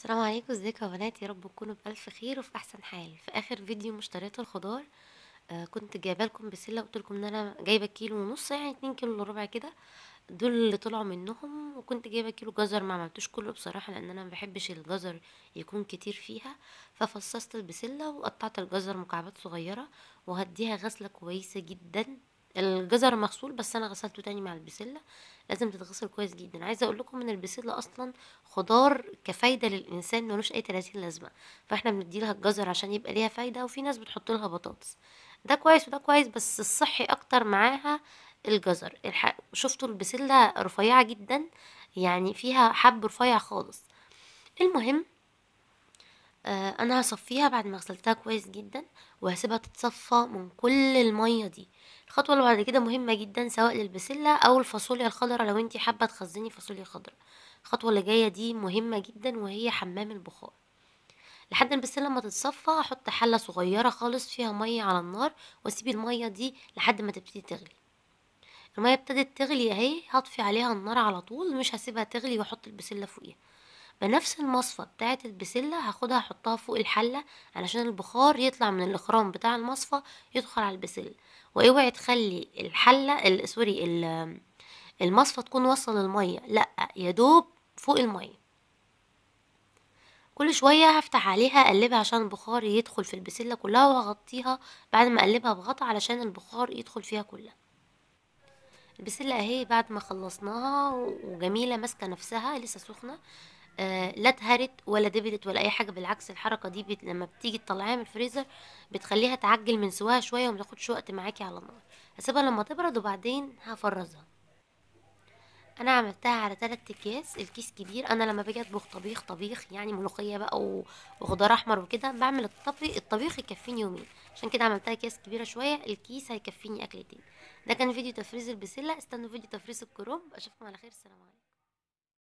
السلام عليكم، ازيكم يا بنات؟ يا رب تكونوا بألف خير وفي أحسن حال. في آخر فيديو مشتريات الخضار كنت جايبه لكم بسلة، قلت لكم ان انا جايبه كيلو ونص، يعني 2 كيلو الا ربع كده. دول اللي طلعوا منهم. وكنت جايبه كيلو جزر، ما عملتوش كله بصراحه لان انا ما بحبش الجزر يكون كتير فيها. ففصصت البسله وقطعت الجزر مكعبات صغيره وهديها غسله كويسه جدا. الجزر مغسول بس انا غسلته تاني مع البسله. لازم تتغسل كويس جدا. عايزه اقول لكم ان البسله اصلا خضار كفايده للانسان، ملوش اي 30 لازمه. فاحنا بنديلها الجزر عشان يبقى ليها فايده، وفي ناس بتحط لها بطاطس. ده كويس وده كويس، بس الصحي اكتر معاها الجزر. شفتوا البسلة رفيعة جدا، يعني فيها حب رفيع خالص. المهم، انا هصفيها بعد ما غسلتها كويس جدا، وهسيبها تتصفى من كل المية دي. الخطوة اللي بعد كده مهمة جدا، سواء للبسلة او الفاصوليا الخضراء لو انتي حابة تخزني فاصوليا خضراء. الخطوة اللي جاية دي مهمة جدا، وهي حمام البخار. لحد البسلة ما تتصفى احط حلة صغيرة خالص فيها مية على النار، واسيب المية دي لحد ما تبتدي تغلي. المية ابتدت تغلي اهي، هطفي عليها النار على طول، مش هسيبها تغلي واحط البسلة فوقيها. بنفس المصفى بتاعة البسلة هاخدها احطها فوق الحلة، علشان البخار يطلع من الاخرام بتاع المصفى يدخل على البسلة. واوعي تخلي الحلة سوري المصفى تكون وصل المية، لا، يا دوب فوق المية. كل شوية هفتح عليها اقلبها عشان البخار يدخل في البسلة كلها، وهغطيها بعد ما اقلبها بغطا علشان البخار يدخل فيها كلها. البسلة اهي بعد ما خلصناها وجميلة ماسكة نفسها لسه سخنة. لا اتهرت ولا دبلت ولا اي حاجة، بالعكس الحركة دي لما بتيجي تطلعيها من الفريزر بتخليها تعجل من سواها شوية ومتاخدش وقت معاكي على النار. هسيبها لما تبرد وبعدين هفرزها. انا عملتها على 3 اكياس. الكيس كبير. انا لما باجي اطبخ طبيخ يعني ملوخية بقى وخضار احمر وكده، بعمل الطبيخ يكفيني يومين. عشان كده عملتها اكياس كبيرة شوية، الكيس هيكفيني اكلتين. ده كان فيديو تفريز البسلة. استنوا فيديو تفريز الكرنب. اشوفكم على خير. السلام عليكم.